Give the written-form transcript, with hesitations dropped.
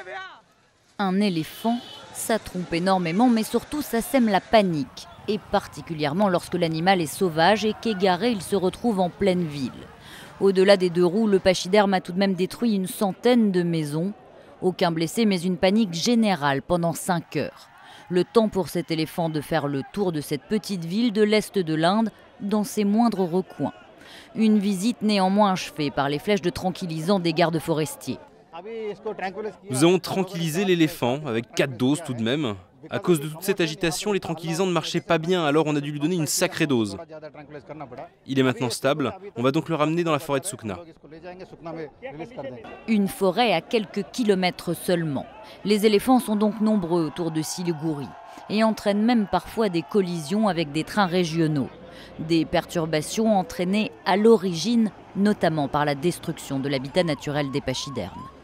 Un éléphant, ça trompe énormément, mais surtout ça sème la panique. Et particulièrement lorsque l'animal est sauvage et qu'égaré, il se retrouve en pleine ville. Au-delà des 2 roues, le pachyderme a tout de même détruit une centaine de maisons. Aucun blessé, mais une panique générale pendant 5 heures. Le temps pour cet éléphant de faire le tour de cette petite ville de l'Est de l'Inde, dans ses moindres recoins. Une visite néanmoins achevée par les flèches de tranquillisants des gardes forestiers. Nous avons tranquillisé l'éléphant, avec 4 doses tout de même. À cause de toute cette agitation, les tranquillisants ne marchaient pas bien, alors on a dû lui donner une sacrée dose. Il est maintenant stable, on va donc le ramener dans la forêt de Sukna. Une forêt à quelques kilomètres seulement. Les éléphants sont donc nombreux autour de Siliguri et entraînent même parfois des collisions avec des trains régionaux. Des perturbations entraînées à l'origine, notamment par la destruction de l'habitat naturel des pachydermes.